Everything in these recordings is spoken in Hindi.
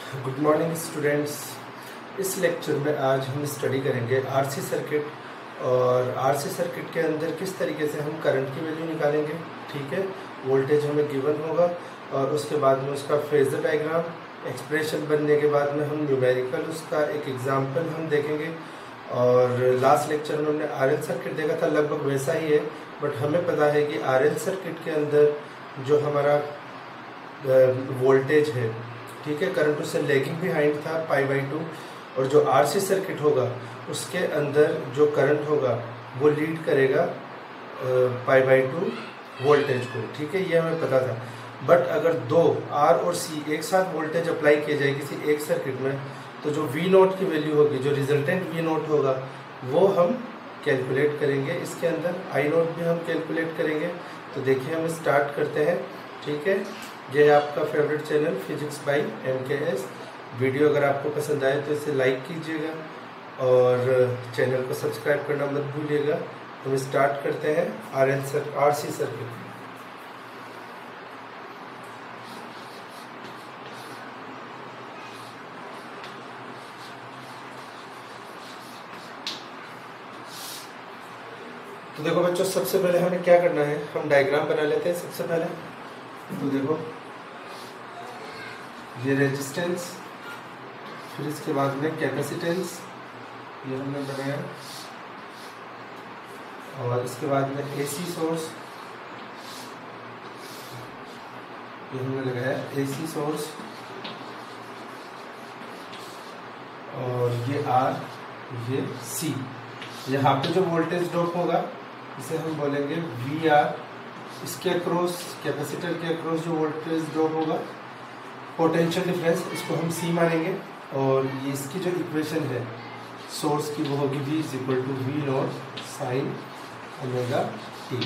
Good morning students. इस लेक्चर में आज हम स्टडी करेंगे आरसी सर्किट और आरसी सर्किट के अंदर किस तरीके से हम करंट की वैल्यू निकालेंगे। ठीक है, वोल्टेज हमें गिवन होगा और उसके बाद में उसका फेजर डायग्राम एक्सप्रेशन बनने के बाद में हम न्यूमेरिकल उसका एक एग्जांपल हम देखेंगे। और लास्ट लेक्चर में हमने आरएल सर्किट देखा था, लगभग वैसा ही है, बट हमें पता है कि आरएल सर्किट के अंदर जो हमारा वोल्टेज है, ठीक है, करंट उससे लेगिंग बिहाइंड था π/2, और जो आरसी सर्किट होगा उसके अंदर जो करंट होगा वो लीड करेगा π/2 वोल्टेज को। ठीक है, ये हमें पता था। बट अगर दो आर और सी एक साथ वोल्टेज अप्लाई किए जाए किसी एक सर्किट में, तो जो वी नोट की वैल्यू होगी, जो रिजल्टेंट वी नोट होगा, वो हम कैलकुलेट करेंगे। इसके अंदर आई नोट भी हम कैलकुलेट करेंगे। तो देखिए, हम स्टार्ट करते हैं। ठीक है, ये है आपका favourite channel physics by MKS। Video अगर आपको पसंद आए तो इसे लाइक कीजिएगा और चैनल को सब्सक्राइब करना मत भूलिएगा। हम स्टार्ट करते हैं आरसी सर्किट। तो देखो बच्चों, सबसे पहले हमें क्या करना है, हम डायग्राम बना लेते हैं सबसे पहले। तो देखो, ये रेजिस्टेंस, फिर इसके बाद में कैपेसिटेंस, ये हमने बनाया, और इसके बाद में AC सोर्स, ये हमने लगाया AC सोर्स, और ये R, ये C। यहाँ पे जो वोल्टेज ड्रॉप होगा इसे हम बोलेंगे VR। इसके अक्रॉस, कैपेसिटर के अक्रॉस जो वोल्टेज ड्रॉप होगा, पोटेंशियल डिफरेंस, इसको हम C मानेंगे। और ये इसकी जो इक्वेशन है सोर्स की, वो होगी V = V0 sin ωt।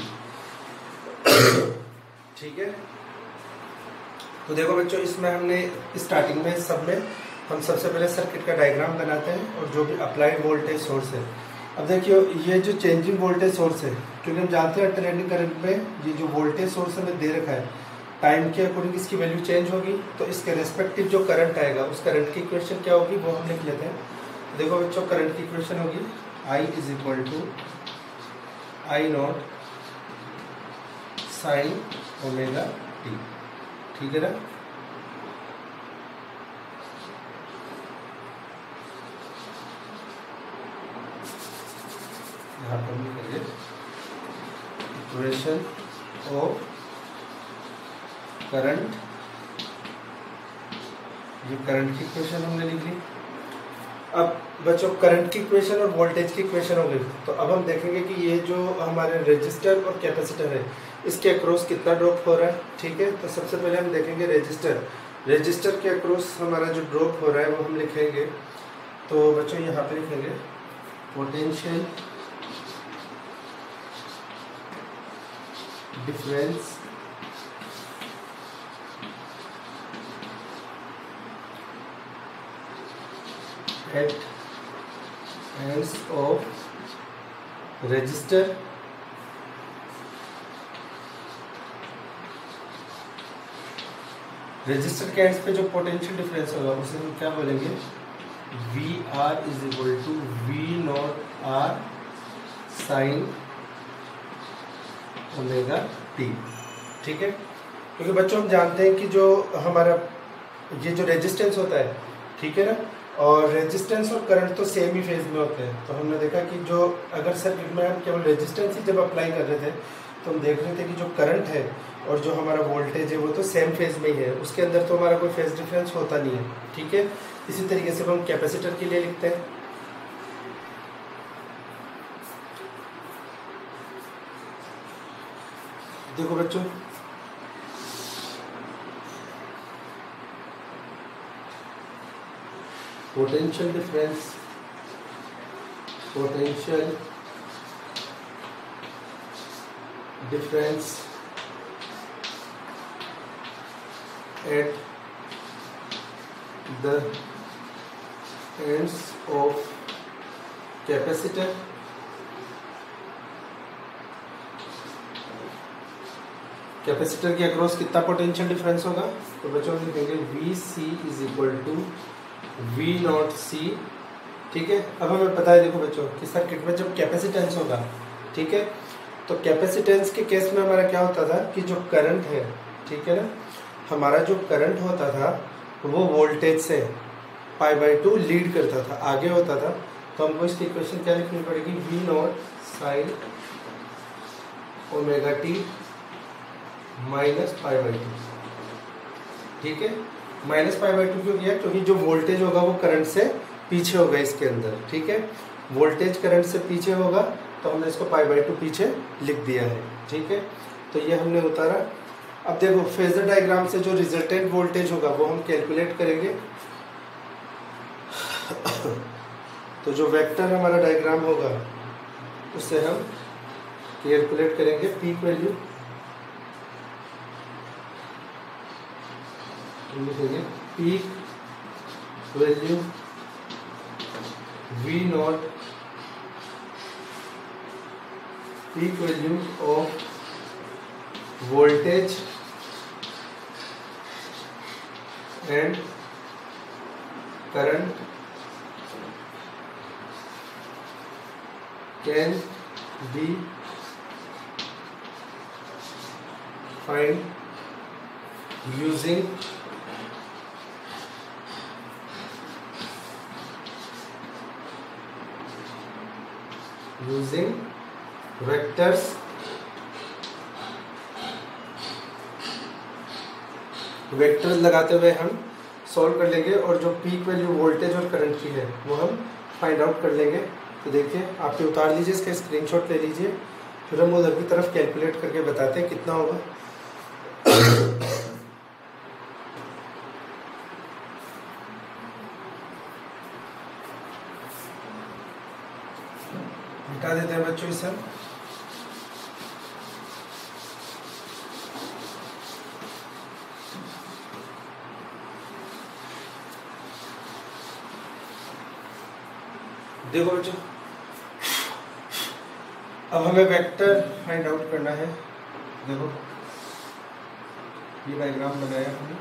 ठीक है, तो देखो बच्चों, इसमें हमने स्टार्टिंग में सब में हम सबसे पहले सर्किट का डायग्राम बनाते हैं और जो भी अप्लाइड वोल्टेज सोर्स है। अब देखिए, ये जो चेंजिंग वोल्टेज सोर्स है, क्योंकि हम जानते हैं अल्टरनेटिंग करंट में ये जो वोल्टेज सोर्स हमें दे रखा है, टाइम के अकॉर्डिंग इसकी वैल्यू चेंज होगी, तो इसके रेस्पेक्टिव जो करंट आएगा उस करंट की इक्वेशन क्या होगी वो हम लिख लेते हैं। देखो बच्चों, करंट की इक्वेशन होगी I = I0 sin ωt। ठीक है ना। यहाँ पर हम लिखेंगे इक्वेशन ऑफ करंट। ये करंट की इक्वेशन हमने लिख ली। अब बच्चों, करंट की इक्वेशन और वोल्टेज की इक्वेशन हो गई। तो अब हम देखेंगे कि ये जो हमारे रेजिस्टर और कैपेसिटर है, इसके अक्रॉस कितना ड्रॉप हो रहा है। ठीक है, तो सबसे पहले हम देखेंगे रेजिस्टर के अक्रॉस हमारा जो ड्रॉप हो रहा है वो हम लिखेंगे। तो बच्चों, यहाँ पे लिखेंगे potential difference at ends of resistor के एंड्स पे जो पोटेंशियल डिफरेंस होगा उसे हम क्या बोलेंगे, VR = V0 R sin ωt। ठीक है, क्योंकि बच्चों हम जानते हैं कि जो हमारा ये जो रेजिस्टेंस होता है, ठीक है ना, और रेजिस्टेंस और करंट तो सेम ही फेज में होते हैं। तो हमने देखा कि जो अगर सर्किट में हम केवल रेजिस्टेंस ही जब अप्लाई कर रहे थे, तो हम देख रहे थे कि जो करंट है और जो हमारा वोल्टेज है वो तो सेम फेज में ही है, उसके अंदर तो हमारा कोई फेज डिफरेंस होता नहीं है। ठीक है, इसी तरीके से हम कैपेसिटर के लिए लिखते हैं। देखो बच्चों, potential difference at the ends of capacitor capacitor के अक्रॉस कितना पोटेंशियल डिफरेंस होगा, तो बच्चों हम लिखेंगे V C is equal to V naught C. ठीक है, अब हमें पता है देखो बच्चों कि सर्किट में जब कैपेसिटेंस होगा, ठीक है, तो कैपेसिटेंस के केस में हमारा क्या होता था कि जो करंट है, ठीक है ना, हमारा जो करंट होता था वो वोल्टेज से π/2 लीड करता था, आगे होता था। तो हमको इसकी इक्वेशन क्या लिखनी पड़ेगी, V naught sine omega T minus π/2। ठीक है, माइनस π/2 क्यों किया, क्योंकि जो वोल्टेज होगा वो करंट से पीछे होगा इसके अंदर। ठीक है, वोल्टेज करंट से पीछे होगा तो हमने इसको π/2 पीछे लिख दिया है। ठीक है, तो ये हमने उतारा। अब देखो फेजर डायग्राम से जो रिजल्टेंट वोल्टेज होगा वो हम कैलकुलेट करेंगे। तो जो वेक्टर हमारा डायग्राम होगा उससे हम कैलकुलेट करेंगे पीक वैल्यू। लिखेंगे peak value V naught, peak value of voltage and current can be find using vectors vectors लगाते हुए हम सॉल्व कर लेंगे और जो पीक वैल्यू वोल्टेज और करंट की है वो हम फाइंड आउट कर लेंगे। तो देखिए आप ये उतार लीजिए, इसका स्क्रीनशॉट ले लीजिए, फिर हम उधर की तरफ कैलकुलेट करके बताते हैं कितना होगा। मिटा देते हैं बच्चों इसे। देखो बच्चों, अब हमें वेक्टर फाइंड आउट करना है। देखो ये डायग्राम बनाया हमने,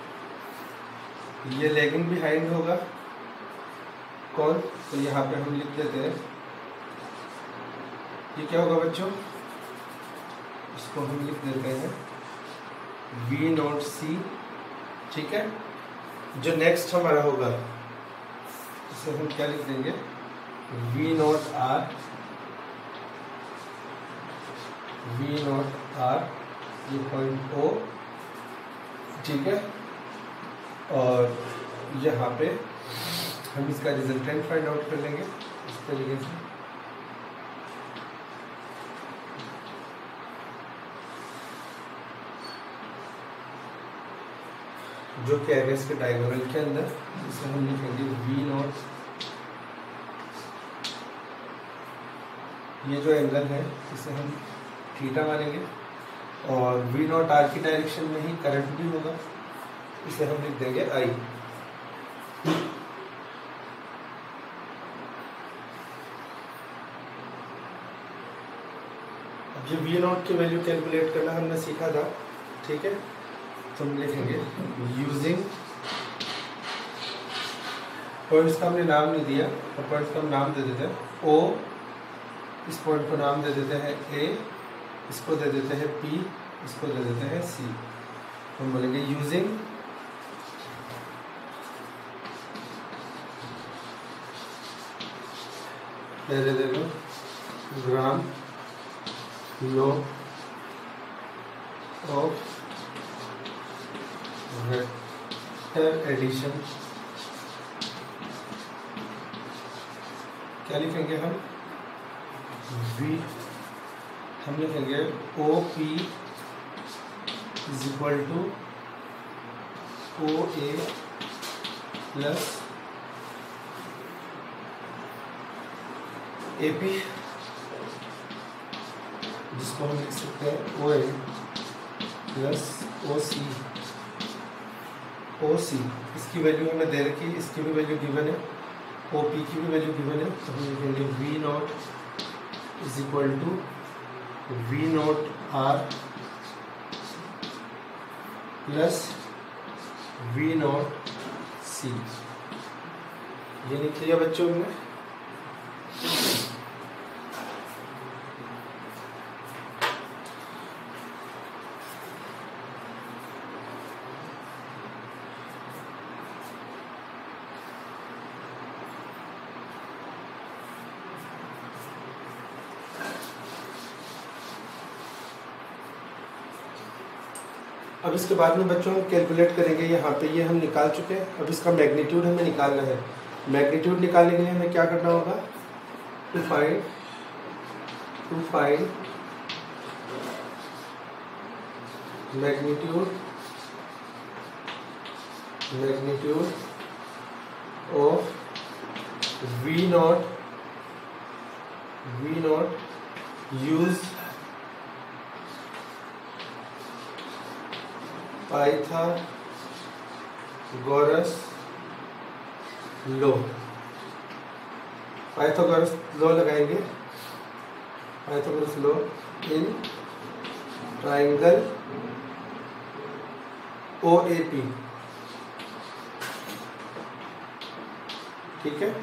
ये लैगिंग बिहाइंड होगा कौन, तो यहाँ पे हम लिख देते हैं, ये क्या होगा बच्चों, इसको हम लिख देते हैं वी नॉट सी। ठीक है, जो नेक्स्ट हमारा होगा इसे हम क्या लिख देंगे, V naught R, V naught R, ये पॉइंट ओ। ठीक है, और यहाँ पे हम इसका रिजल्टेंट फाइंड आउट कर लेंगे इस तरीके से। जो कि है इसके डायगोनल के अंदर, इसे हम लिखेंगे वी नॉट, ये जो एंगल है इसे हम थीटा मानेंगे, और वी नॉट आर की डायरेक्शन में ही करंट भी होगा, इसे हम लिख देंगे आई। अब जो वी नॉट की वैल्यू कैलकुलेट करना हमने सीखा था, ठीक है, तो हम लिखेंगे यूजिंग, पॉइंट्स का हमने नाम नहीं दिया, तो पॉइंट्स का हम नाम दे देते हैं ओ, इस पॉइंट को नाम दे देते हैं ए, इसको दे देते हैं पी, इसको दे देते हैं सी। हम बोलेंगे यूजिंग दे देगा ग्राम लॉ ऑफ वेक्टर एडिशन। क्या लिखेंगे हम लिखेंगे O P is equal to O A plus A P, जिसको हम लिख सकते हैं ओ ए प्लस ओ सी। ओ सी इसकी वैल्यू हमें दे रखी है, इसकी भी वैल्यू गिवन है, ओ पी की भी वैल्यू गिवन है, तो हम लिखेंगे V naught is equal to V naught R plus V naught C, ये लिख लिया बच्चों ने। अब इसके बाद में बच्चों हम कैलकुलेट करेंगे, यहाँ पे ये हम निकाल चुके हैं। अब इसका मैग्नीट्यूड हमें निकालना है। मैग्नीट्यूड निकालने के लिए हमें क्या करना होगा, to find magnitude of V naught use Pythagoras law लगाएंगे। Pythagoras law in triangle OAP, ठीक है।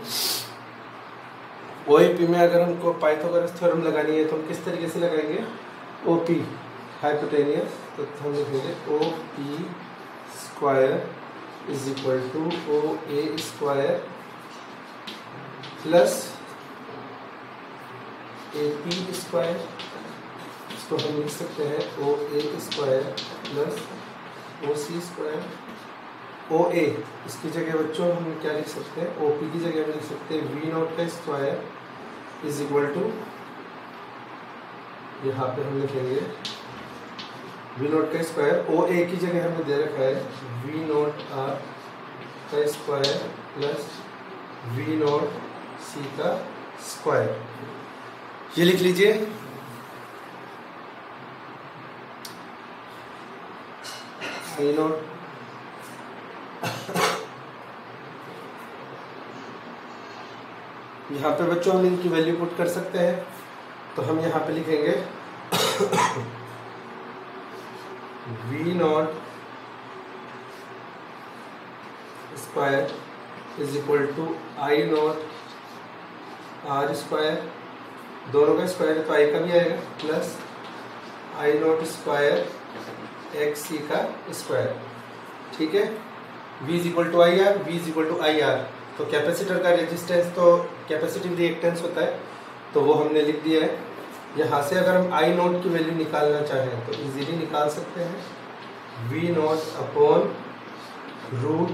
OAP में अगर हमको पाइथागोरस थ्योरम लगानी है तो हम किस तरीके से लगाएंगे, OP हाइपोटेनियस, तो हम लिखेंगे OP square is equal to OA square plus AP square. इसको हम लिख सकते हैं OA square plus OC square. OA इसकी जगह बच्चों हम क्या लिख सकते हैं, OP की जगह हम लिख सकते हैं V नॉट का स्क्वायर इज इक्वल टू, यहाँ पे हम लिखेंगे V नॉट का स्क्वायर। OA की जगह हमने दे रखा है V नॉट R का square plus V naught C का स्क्वायर, ये लिख लीजिए। I नॉट यहाँ पे बच्चों हम इनकी वैल्यू पुट कर सकते हैं, तो हम यहाँ पे लिखेंगे V naught square is equal to I naught R square, दोनों का स्क्वायर है तो I का भी आएगा, plus I naught square XC का स्क्वायर, ठीक है। V is equal to IR, V is equal to IR, तो कैपेसिटर का रेजिस्टेंस तो कैपेसिटिव रिएक्टेंस होता है, तो वो हमने लिख दिया है। यहाँ से अगर हम I नॉट की वैल्यू निकालना चाहें तो इजीली निकाल सकते हैं, V naught upon root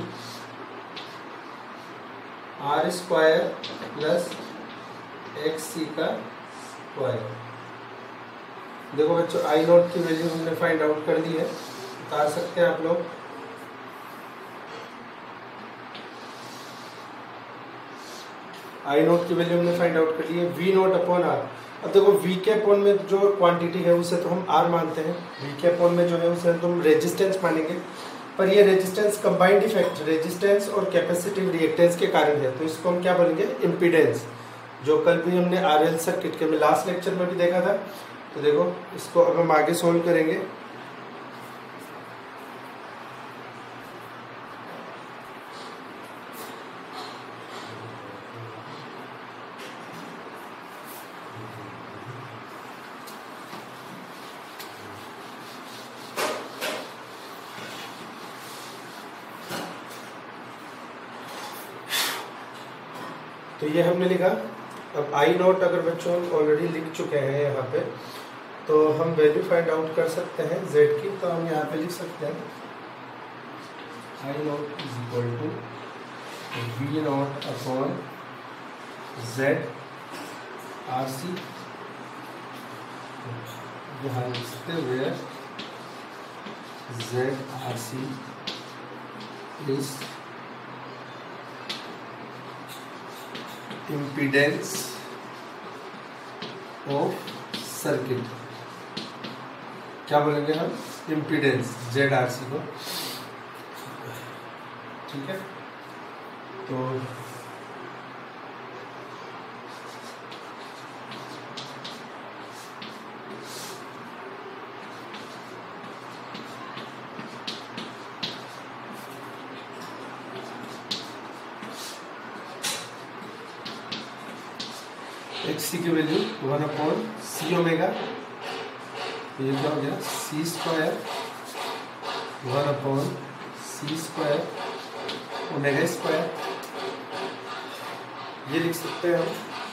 R square plus XC का स्क्वायर। देखो बच्चों I नॉट की वैल्यू हमने फाइंड आउट कर दी है, बता सकते हैं आप लोग। I नॉट की वैल्यू हमने फाइंड आउट कर ली है, V नॉट अपॉन R। अब देखो V के अपॉन में जो क्वांटिटी है उसे तो हम R मानते हैं, V के अपॉन में जो है उसे तो हम रेजिस्टेंस मानेंगे, पर ये रेजिस्टेंस कंबाइंड इफेक्ट रेजिस्टेंस और कैपेसिटिव रिएक्टेंस के कारण है, तो इसको हम क्या बोलेंगे, इम्पीडेंस, जो कल भी हमने RL सर्किट के में लास्ट लेक्चर में भी देखा था। तो देखो इसको अब हम आगे सोल्व करेंगे। तो ये हमने लिखा। अब I नॉट अगर बच्चों हम ऑलरेडी लिख चुके हैं यहाँ पे, तो हम वैल्यू फाइंड आउट कर सकते हैं Z की, तो हम यहाँ पे लिख सकते हैं I naught is equal to V naught upon Z RC, यहाँ लिख सकते हैं where Z RC is impedance of circuit. क्या बोलेंगे हम, इम्पीडेंस ZRC को, ठीक है। तो एक्स सी की वैल्यू 1/c ओमेगा, ये क्या हो गया c square 1/c square omega square, ये लिख सकते हैं हम।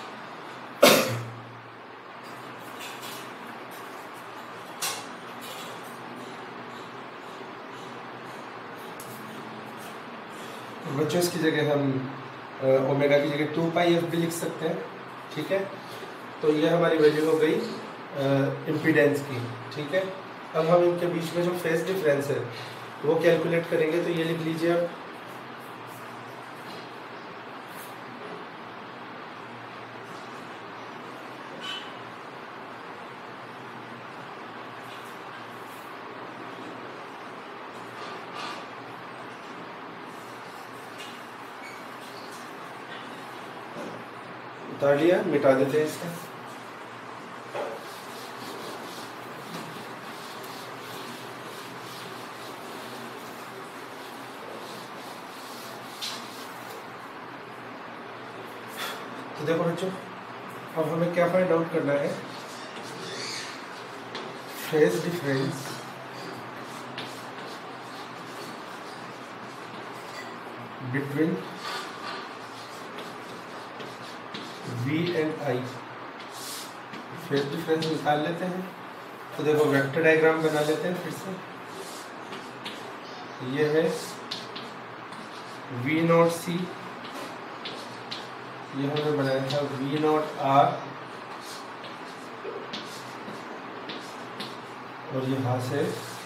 बच्चों इसकी जगह हम ओमेगा की जगह 2πf भी लिख सकते हैं, ठीक है। तो ये हमारी वैल्यू हो गई इम्पीडेंस की, ठीक है। अब हम इनके बीच में जो फेज डिफरेंस है वो कैलकुलेट करेंगे, तो ये लिख लीजिए आप। उतार लिया, मिटा देते हैं इसका। तो देखो बच्चों, अब हमें क्या फाइंड आउट करना है, phase difference between V and I। Phase difference निकाल लेते हैं। तो देखो वेक्टर डायग्राम बना लेते हैं फिर से। ये है V0C, ये हमने बनाया था V0R, और यहाँ से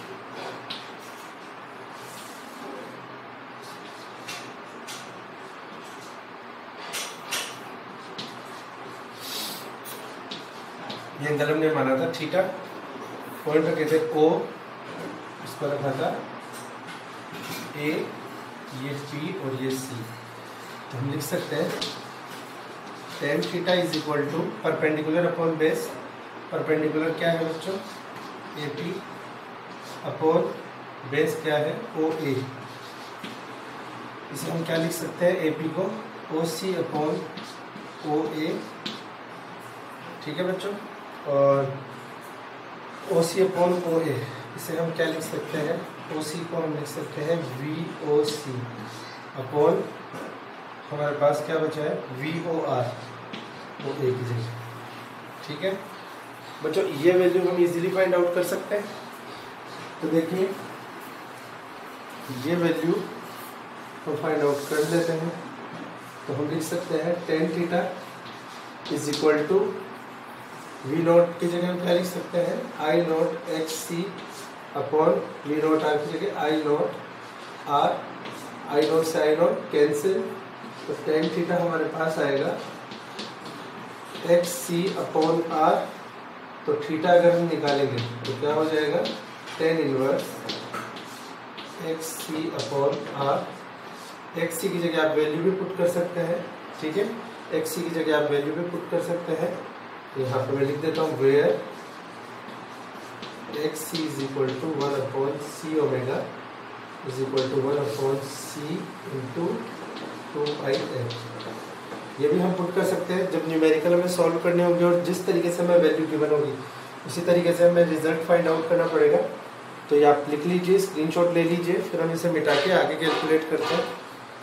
ये एंगल हमने माना था थीटा, पॉइंट रखे थे O, इसको रखा था A, ये P और ये C। तो हम लिख सकते हैं tan theta is equal to perpendicular upon base. Perpendicular क्या है बच्चों, AP अपॉन बेस क्या है, OA। इसे हम क्या लिख सकते हैं, AP को OC अपॉन OA, ठीक है बच्चों। और OC अपॉन OA, इसे हम क्या लिख सकते हैं, OC को हम लिख सकते हैं VOC अपॉन, हमारे पास क्या बचा है, VOR, OA की जगह, ठीक है बच्चों। ये वैल्यू हम इजीली फाइंड आउट कर सकते हैं। तो देखिए ये वैल्यू हम फाइंड आउट कर लेते हैं। तो हम लिख सकते हैं tan theta is equal to V0 की जगह हम क्या लिख सकते हैं, I0 XC upon V0 R की जगह I0 R, I0 से I0 कैंसिल, तो tan थीटा हमारे पास आएगा XC अपॉन R। तो थीटा अगर हम निकालेंगे तो क्या हो जाएगा, tan inverse XC upon R। XC की जगह आप वैल्यू भी पुट कर सकते हैं, ठीक है। XC की जगह आप वैल्यू भी पुट कर सकते हैं। यहाँ पे मैं लिख देता हूँ where XC is equal to 1/c omega is equal to 1/c into 2πf। ये भी हम पुट कर सकते हैं जब न्यूमेरिकल हमें सॉल्व करने होंगे, और जिस तरीके से हमें वैल्यू गिवन होगी उसी तरीके से हमें रिजल्ट फाइंड आउट करना पड़ेगा। तो ये आप लिख लीजिए, स्क्रीनशॉट ले लीजिए, फिर हम इसे मिटा के आगे कैलकुलेट करते हैं।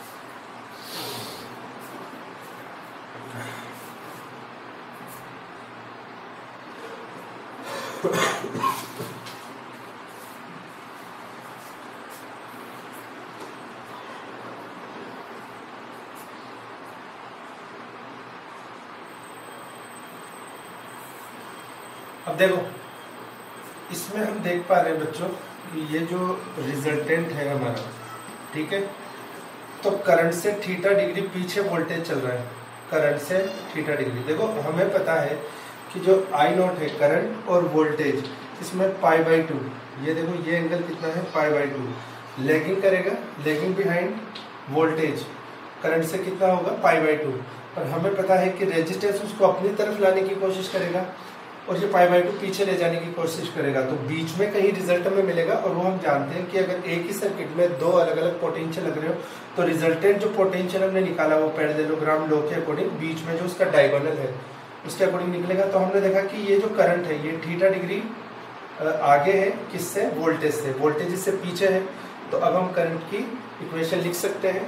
अब देखो इसमें हम देख पा रहे हैं बच्चों कि ये जो रिजल्टेंट है हमारा, ठीक है, तो करंट से थीटा डिग्री पीछे वोल्टेज चल रहा है, करंट से थीटा डिग्री। देखो हमें पता है कि जो I0 है करंट और वोल्टेज, इसमें π/2, ये देखो ये एंगल कितना है, π/2 लैगिंग करेगा, लैगिंग बिहाइंड वोल्टेज करंट से कितना होगा, π/2। पर हमें पता है कि रेजिस्टेंस उसको अपनी तरफ लाने की कोशिश करेगा और ये π/2 पीछे ले जाने की कोशिश करेगा। तो बीच में कहीं रिजल्ट में मिलेगा, और वो हम जानते हैं कि अगर एक ही सर्किट में दो अलग अलग पोटेंशियल लग रहे हो तो रिजल्टेंट जो पोटेंशियल हमने निकाला वो पैरेललोग्राम लॉ के अकॉर्डिंग बीच में जो उसका डायगोनल है उसके अकॉर्डिंग निकलेगा। तो हमने देखा कि ये जो करंट है ये थीटा डिग्री आगे है किससे, वोल्टेज से, वोल्टेज इससे पीछे है। तो अब हम करंट की इक्वेशन लिख सकते हैं।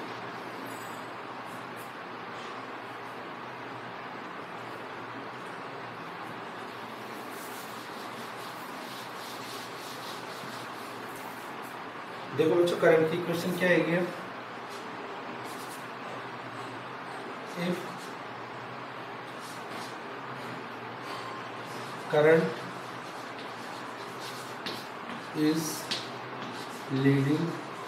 देखो बच्चों करंट की इक्वेशन क्या आएगी, if current is leading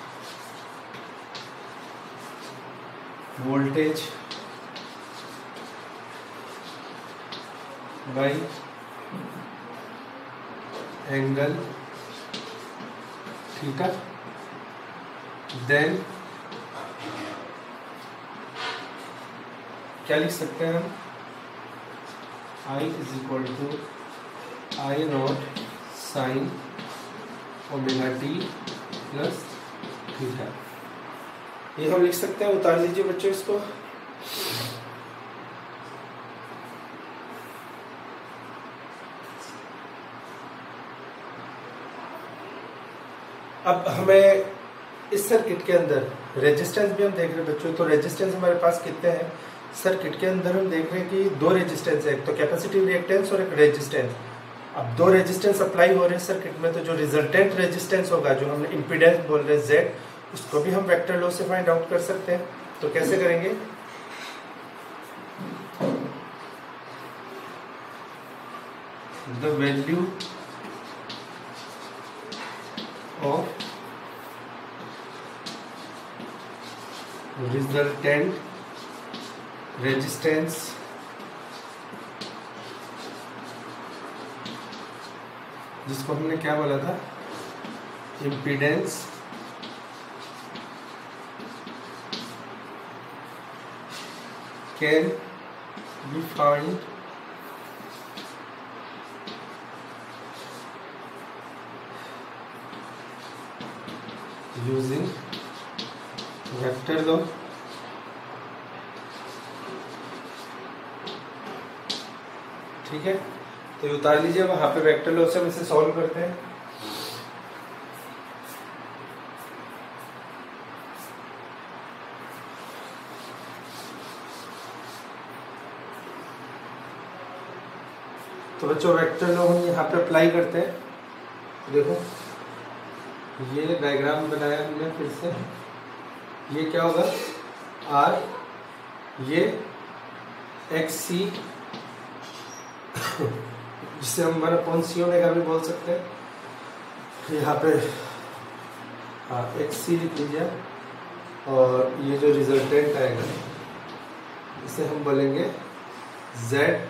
voltage by angle theta, then क्या लिख सकते हैं हम, I is equal to I naught sine omega t plus theta, ये हम लिख सकते हैं। उतार लीजिए बच्चों इसको। अब हमें इस सर्किट के अंदर रेजिस्टेंस भी हम देख रहे हैं बच्चों। तो रेजिस्टेंस हमारे पास कितने हैं, सर्किट के अंदर हम देख रहे हैं कि दो रेजिस्टेंस है, एक तो कैपेसिटिव रिएक्टेंस और एक रेजिस्टेंस। अब दो रेजिस्टेंस अप्लाई हो रहे हैं सर्किट में, तो जो रिजल्टेंट रेजिस्टेंस होगा, जो हमने इम्पीडेंस बोल रहे हैं Z, उसको भी हम वेक्टर लॉ से फाइंड आउट कर सकते हैं। तो कैसे करेंगे, the value of resultant resistance जिसको हमने क्या बोला था, impedance can be find using vector law. ठीक है, तो उतार लीजिए। वहां पे वेक्टर लॉ से हम इसे सॉल्व करते हैं। तो बच्चों वेक्टर लॉ हम यहाँ पे अप्लाई करते हैं। देखो ये डायग्राम बनाया हमने फिर से, ये क्या होगा, आर, ये एक्स सी, जिसे हम वन अपॉन सी ओमेगा भी बोल सकते हैं। यहाँ पे हाँ एक्स सी लिख लीजिए, और ये जो रिजल्टेंट आएगा इसे हम बोलेंगे जेड।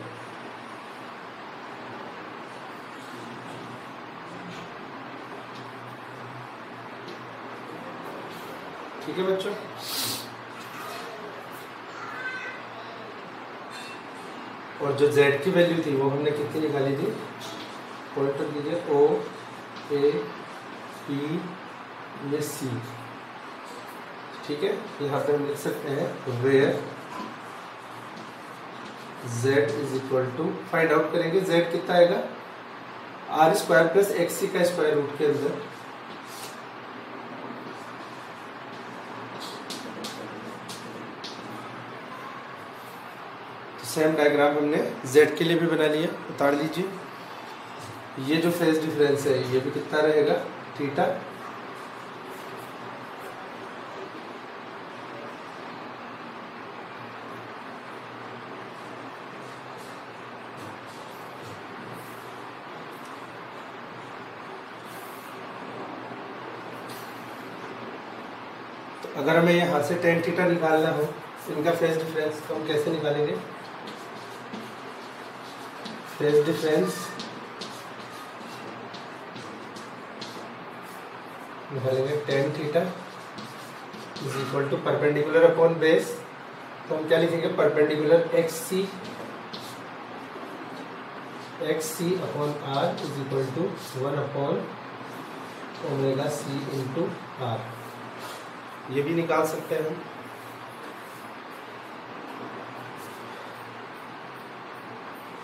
ठीक है बच्चों, और जो Z की वैल्यू थी वो हमने कितनी निकाली थी, पॉइंटर कीजिए, O A P ये C। ठीक है, यहाँ पे हम लिख सकते हैं where Z is equal to, find out करेंगे Z कितना आएगा, R square plus X C का स्क्वायर रूट के अंदर। सेम डायग्राम हमने Z के लिए भी बना लिया, उतार लीजिए। ये जो फेज डिफरेंस है ये भी कितना रहेगा, थीटा। तो अगर हमें यहाँ से tan थीटा निकालना हो इनका फेज डिफरेंस, तो हम कैसे निकालेंगे, फेज डिफरेंस निकालेंगे tan theta is equal to perpendicular upon base. तो हम क्या लिखेंगे, perpendicular X C upon R is equal to 1 upon omega C into R. ये भी निकाल सकते हैं हम।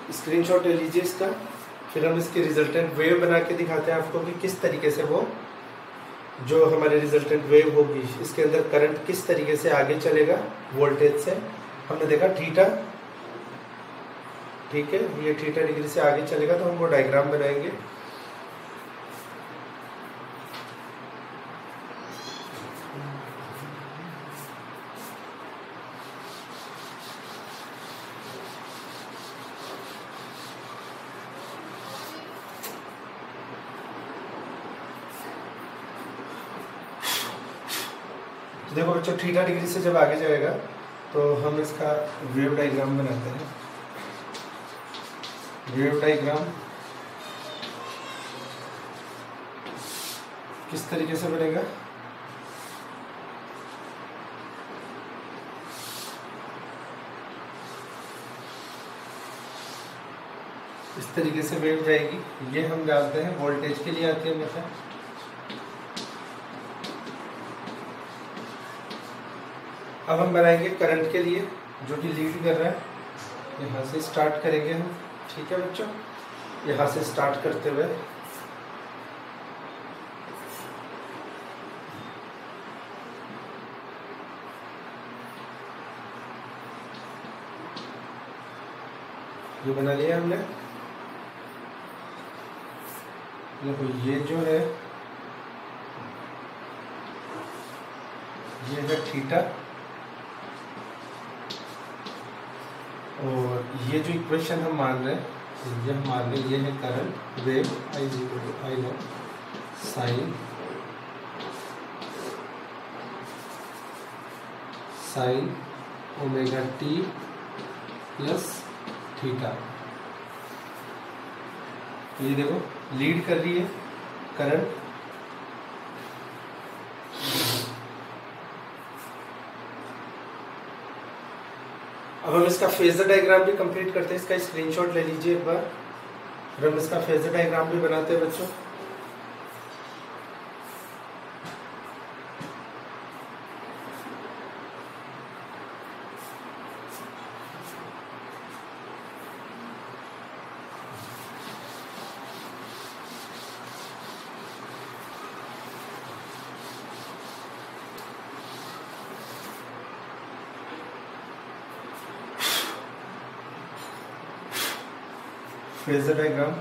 स्क्रीनशॉट ले लीजिए इसका, फिर हम इसकी रिजल्टेंट वेव बना के दिखाते हैं आपको कि किस तरीके से वो जो हमारी रिजल्टेंट वेव होगी इसके अंदर करंट किस तरीके से आगे चलेगा वोल्टेज से। हमने देखा थीटा, ठीक है, ये थीटा डिग्री से आगे चलेगा, तो हम वो डायग्राम बनाएंगे। देखो बच्चों, थीटा डिग्री से जब आगे जाएगा तो हम इसका वेव डायग्राम बनाते हैं। वेव डायग्राम किस तरीके से बनेगा, इस तरीके से वेव जाएगी। ये हम जानते हैं वोल्टेज के लिए आती है हमेशा। अब हम बनाएंगे करंट के लिए, जो कि लीड कर रहा है। यहाँ से स्टार्ट करेंगे हम, ठीक है बच्चों, यहाँ से स्टार्ट करते हुए ये बना लिया हमने। देखो ये जो है ये है थीटा, और ये जो इक्वेशन हम मान रहे हैं ये हम मान रहे हैं ये है current wave I naught sine omega t plus theta. ये देखो लीड कर रही है करंट। अब हम इसका फेजर डायग्राम भी कंप्लीट करते हैं। इसका स्क्रीनशॉट ले लीजिए एक बार, और हम इसका फेजर डायग्राम भी बनाते हैं बच्चों। फेजर डायग्राम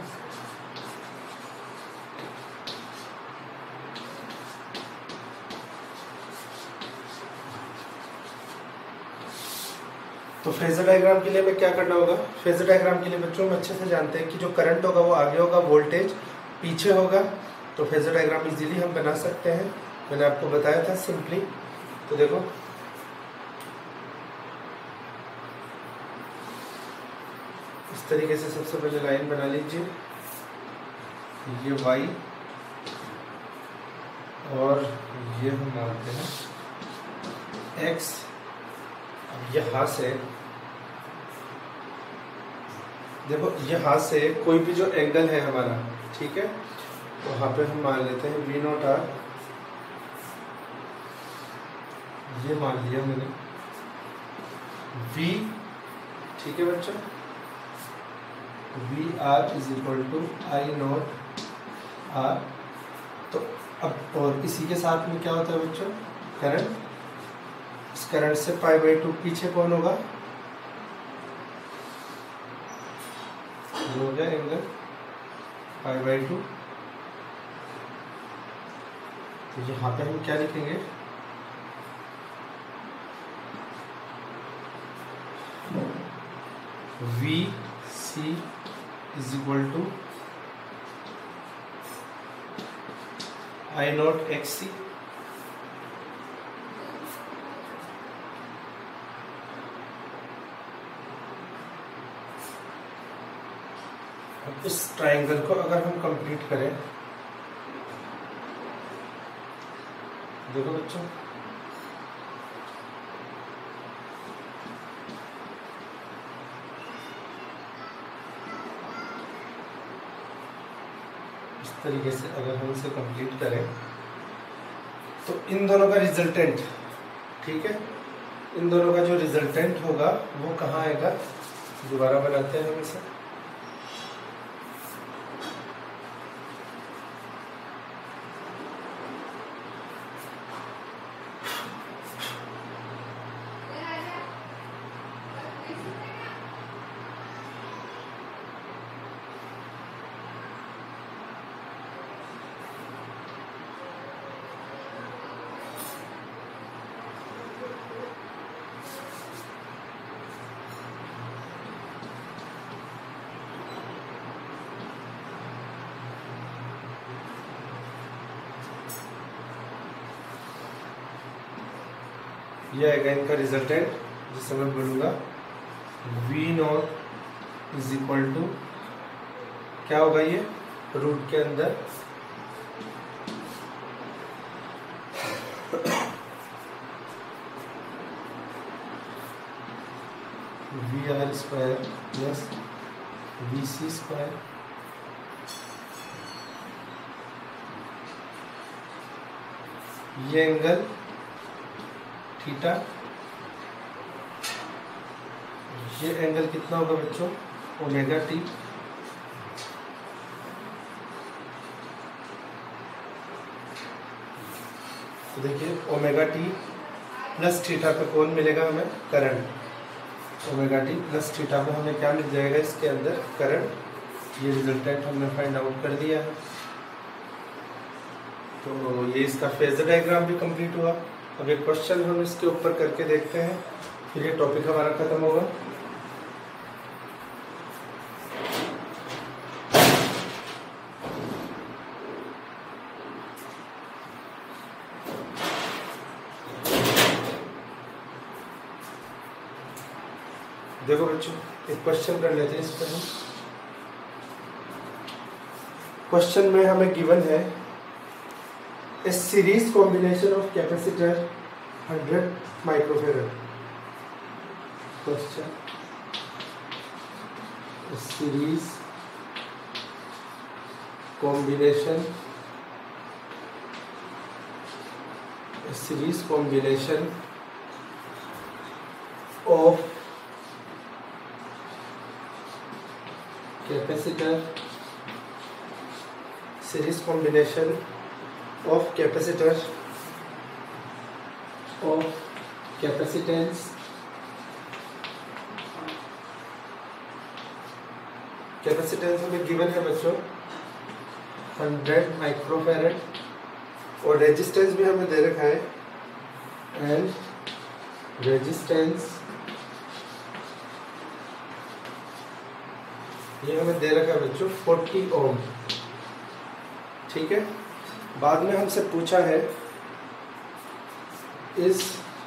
तो फेजर डायग्राम के लिए हमें क्या करना होगा। फेजर डायग्राम के लिए बच्चों हम अच्छे से जानते हैं कि जो करंट होगा वो आगे होगा, वोल्टेज पीछे होगा। तो फेजर डायग्राम इजीली हम बना सकते हैं, मैंने आपको बताया था सिंपली। तो देखो इस तरीके से सबसे पहले लाइन बना लीजिए, ये y और ये हम मानते हैं x। अब यहाँ से देखो, यहाँ से कोई भी जो एंगल है हमारा, ठीक है, तो वहाँ पे हम मान लेते हैं v नॉट आर। ये मान लिया मैंने v, ठीक है बच्चों, V R is equal to I naught R. तो अब और इसी के साथ में क्या होता है बच्चों, करंट। इस करंट से पाई बाई 2 पीछे कौन होगा, हो गया एंगल पाई बाई 2। तो यहाँ पे हम क्या लिखेंगे, V C is equal to I naught X C. अब इस ट्रायंगल को अगर हम कंप्लीट करें, देखो बच्चों तरीके से अगर हम इसे कंप्लीट करें तो इन दोनों का रिजल्टेंट, ठीक है, इन दोनों का जो रिजल्टेंट होगा वो कहाँ आएगा। दोबारा बनाते हैं हम इसे। ये आएगा इनका रिजल्टेंट, जिसे मैं बोलूँगा V naught is equal to क्या होगा, ये रूट के अंदर V R square plus V C square ये एंगल थीटा, ये एंगल कितना होगा बच्चों, ओमेगा टी, तो देखिए ओमेगा टी प्लस थीटा पे कौन मिलेगा हमें, current. Omega t plus theta में हमें क्या मिल जाएगा, इसके अंदर करंट। ये रिजल्टेंट हमने फाइंड आउट कर दिया है। तो ये इसका फेजर डायग्राम भी कंप्लीट हुआ। अब एक क्वेश्चन हम इसके ऊपर करके देखते हैं, फिर ये टॉपिक हमारा खत्म होगा। देखो बच्चों, एक क्वेश्चन कर लेते हैं इस पर हम। क्वेश्चन में हमें गिवन है a series combination of capacitor 100 microfarad. Question: a series combination of capacitor, series combination of capacitor of capacitance हमें गिवन है बच्चों 100 माइक्रोफैरड और रेजिस्टेंस भी हमें दे रखा है, एंड रेजिस्टेंस ये हमें दे रखा है बच्चों 40 ओम। ठीक है, बाद में हमसे पूछा है is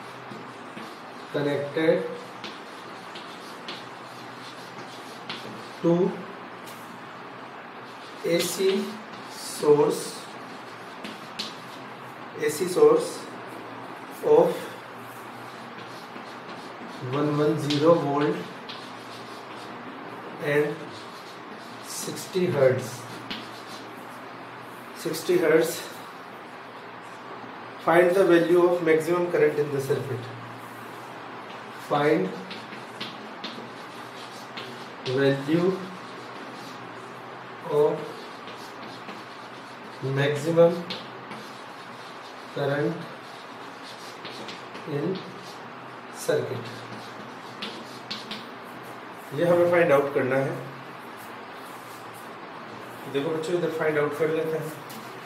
connected to AC source of 110 volt and 60 hertz. Find the value of maximum current in the circuit. Find value of maximum current in circuit. ये हमें फाइंड आउट करना है। देखो बच्चों, इधर फाइंड आउट कर लेते हैं।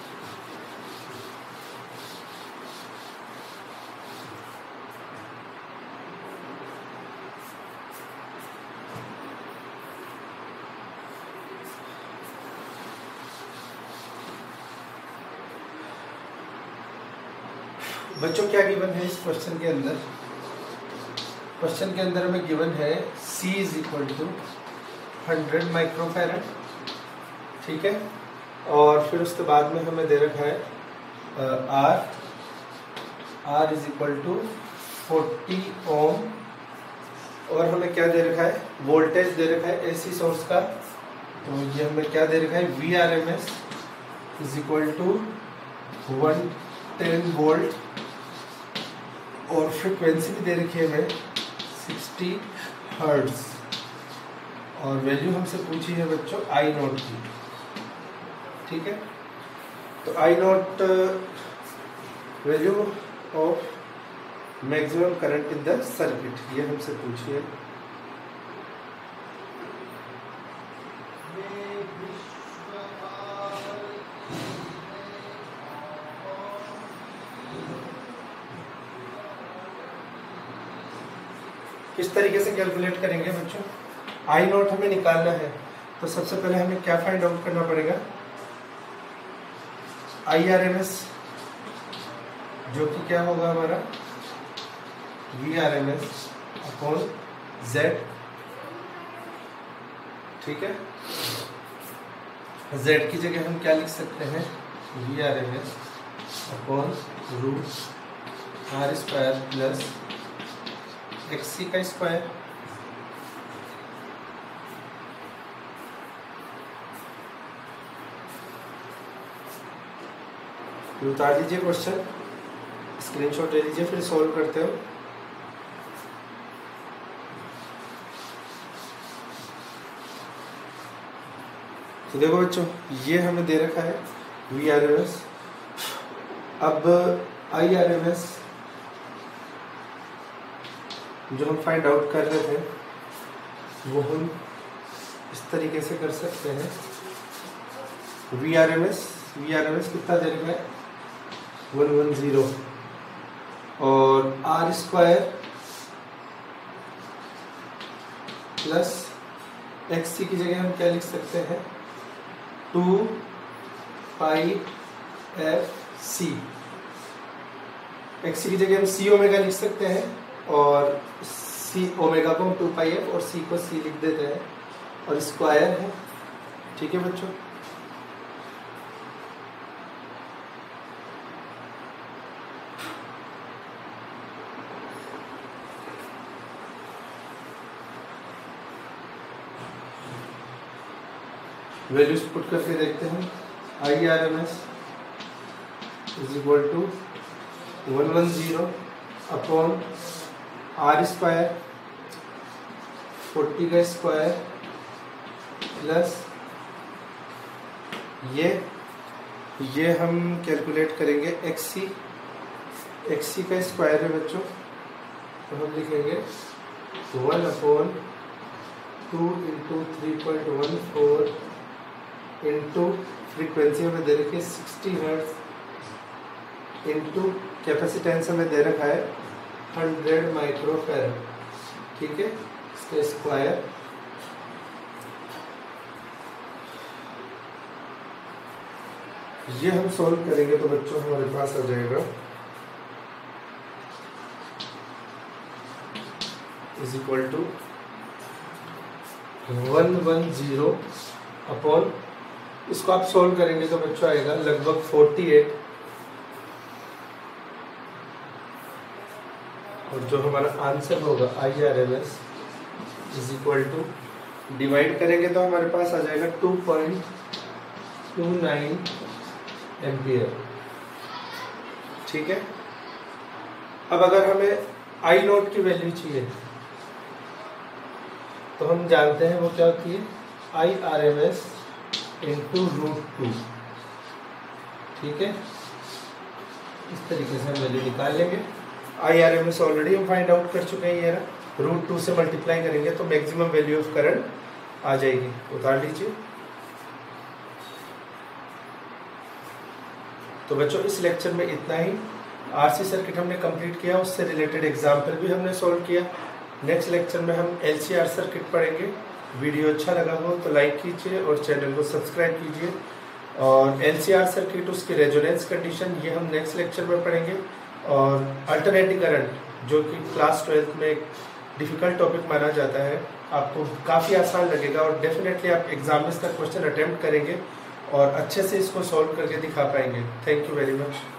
बच्चों क्या गिवन है इस क्वेश्चन के अंदर? क्वेश्चन के अंदर हमें गिवन है C is equal to 100 microfarad. ठीक है, और फिर उसके बाद में हमें दे रखा है R is equal to 40 ohm, और हमें क्या दे रखा है, वोल्टेज दे रखा है AC सोर्स का। तो ये हमें क्या दे रखा है, VRMS is equal to 110 volt, और फ्रिक्वेंसी भी दे रखी है हमें 60 हर्ट्ज, और वैल्यू हमसे पूछी है बच्चों आई नॉट की। ठीक है, तो I naught value of maximum current in the circuit, ये हमसे पूछी है। किस तरीके से कैलकुलेट करेंगे बच्चों? आई नॉट हमें निकालना है, तो सबसे पहले हमें क्या फाइंड आउट करना पड़ेगा, IRMS, जो कि क्या होगा हमारा VRMS अपॉन Z, ठीक है। Z की जगह हम क्या लिख सकते हैं, VRMS upon root R square plus XC का स्क्वायर। उतार लीजिए क्वेश्चन, स्क्रीनशॉट ले लीजिए, फिर सॉल्व करते हो। तो देखो बच्चों, ये हमें दे रखा है VRMS। अब IRMS जो हम फाइंड आउट कर रहे थे वो हम इस तरीके से कर सकते हैं। VRMS कितना दे रखा है, 110, और R स्क्वायर प्लस XC की जगह हम क्या लिख सकते हैं, 2 पाई FC। XC की जगह हम C ओमेगा लिख सकते हैं, और C ओमेगा को हम 2 पाई F और C को C लिख देते हैं, और स्क्वायर है, ठीक है बच्चों। वैल्यूज पुट करके देखते हैं। IRMS is equal to 110 upon R square 40 का स्क्वायर प्लस ये हम कैलकुलेट करेंगे XC का स्क्वायर है बच्चों, तो हम लिखेंगे 1 अपॉन 2 इंटू 3.14 इंटू फ्रीक्वेंसी हमें दे रखी है 60 हर्ट्ज इंटू कैपेसिटेंस हमें दे रखा है 100 माइक्रोफैराड, ठीक है। इसका स्क्वायर ये हम सॉल्व करेंगे तो बच्चों हमारे पास आ जाएगा इज इक्वल टू 110 अपॉन, इसको आप सोल्व करेंगे तो बच्चों आएगा लगभग 48, और जो हमारा आंसर होगा IRMS is equal to, divide करेंगे तो हमारे पास आ जाएगा 2.29 एम्पियर, ठीक है। अब अगर हमें I नोट की वैल्यू चाहिए तो हम जानते हैं वो क्या होती है, IRMS इंटू √2, ठीक है। इस तरीके से हम वैल्यू निकाल लेंगे। IRMS ऑलरेडी हम फाइंड आउट कर चुके हैं, ये ना √2 से मल्टीप्लाई करेंगे तो मैक्सिमम वैल्यू ऑफ करंट आ जाएगी। उतार लीजिए। तो बच्चों इस लेक्चर में इतना ही। RC सर्किट हमने कंप्लीट किया, उससे रिलेटेड एग्जाम्पल भी हमने सॉल्व किया। नेक्स्ट लेक्चर में हम LCR सर्किट पढ़ेंगे। वीडियो अच्छा लगा हो तो लाइक कीजिए और चैनल को सब्सक्राइब कीजिए। और LCR सर्किट, उसकी रेजोनेंस कंडीशन, ये हम नेक्स्ट लेक्चर में पढ़ेंगे। और अल्टरनेटिंग करंट जो कि क्लास 12th में एक डिफ़िकल्ट टॉपिक माना जाता है, आपको काफ़ी आसान लगेगा और डेफिनेटली आप एग्जाम में इसका क्वेश्चन अटेम्प्ट करेंगे और अच्छे से इसको सॉल्व करके दिखा पाएंगे। Thank you very much.